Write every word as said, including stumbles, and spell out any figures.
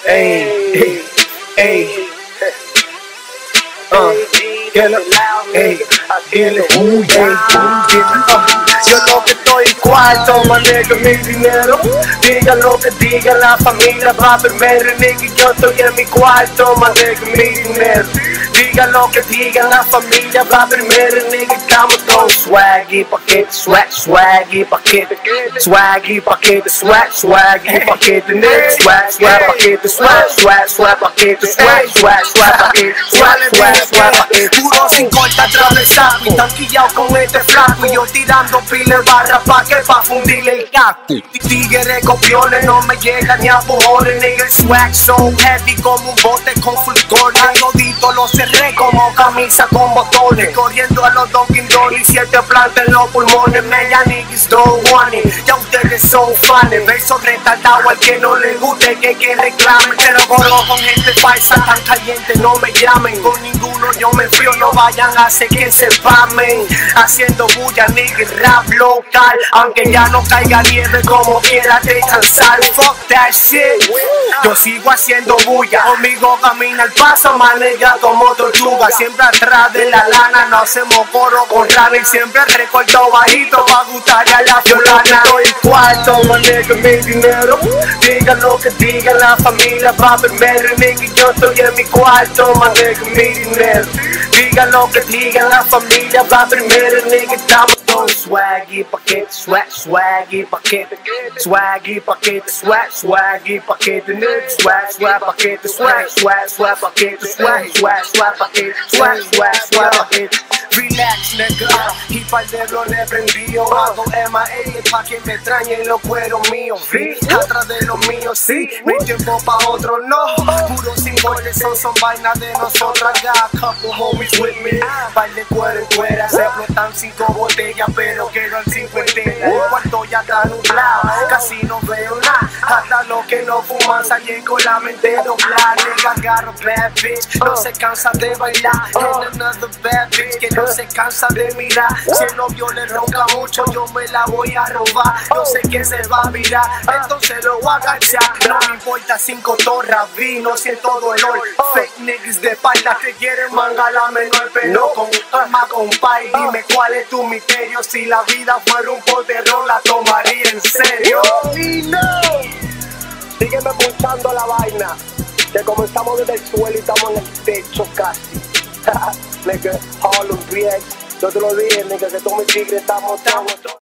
Ey, ey, uh, get up, ey, get it, ey, get it, uh. Yo lo que estoy cuarto, manejo mi dinero. Diga lo que diga la familia, va primero, nigga. Yo estoy en mi cuarto, manejo mi dinero. Diga lo que diga la familia, va primero, nigga. Estamos con swaggy, paquete, swag, swaggy, paquete, swaggy, paquete, swag, swaggy, paquete, nigga. Swag, swag, paquete, swag, swag, swag, paquete, swag, swag, swag, paquete, swag, swag, swag, paquete. Puro sin corta atravesado y tanquillao con este flaco. Y yo tirando pile barra pa' que pa' fundirle el gato. Tigres copiones no me llegan ni a bojones, nigga. El swag so heavy como un bote con fulgor. Todito lo cerré como camisa con botones. Corriendo a los Dunkin' Donuts, siete plantas en los pulmones. Media niggas don't want it, ya ustedes son fanes. Verso retardado al que no le guste, que que reclamen. Pero corro con gente falsa tan caliente, no me llamen. Con ninguno yo me frío, no vayan a hacer que se famen. Haciendo bulla, nigga, rap local. Aunque ya no caiga nieve, como quiera te cansar. Fuck that shit, yo sigo haciendo bulla. Conmigo camina el paso, maneja como tortuga. Siempre atrás de la lana, no hacemos coro con rana. Y siempre recorto bajito pa' gustarle a la fulana. Estoy cuarto, manejo mi dinero. Diga lo que diga la familia, va primero, nigga. Yo estoy en mi cuarto, manejo mi dinero. Diga lo que diga la familia, va primero, nigga. Estamos con swaggy, paquete, swag, swaggy, paquete, swaggy, paquete, swag, swaggy, paquete, nigga. Swag, swag, paquete, swag, swag, swag, paquete, swag, swag, swag, paquete, swag, swag, swag, paquete. Relax, nigga, y pa'l dedo le prendió. Hago M I A pa' que me extrañen los cueros míos. Sí, atrás de los míos, sí, no hay tiempo pa' otro, no. Puro símbolos, son, son vainas de nosotras. Got a couple homies with me. Par de cuero en cuera, se explotan cinco botellas, pero quedan cinco enteras. El cuarto ya está nublado, casi no veo nada. Hasta los que no fuman salen con la mente doblada. Nigga got a bad bitch, no se cansa de bailar. And another bad bitch que no se cansa de mirar. Si el novio le ronca mucho, yo me la voy a robar. Yo sé que se va a mirar, entonces lo voy a agachar. No me importa cinco torras, vino, siento dolor. Fake niggas de espalda que quieren manga la menor, pero con calma, compay. Dime cuál es tu misterio. Si la vida fuera un poderón, la tomaría en serio. Sígueme pulsando la vaina, que comenzamos desde el suelo y estamos en el techo casi. Nigga, Harlem B X, yo te lo dije, nigga, que todos mis tigres estamos, estamos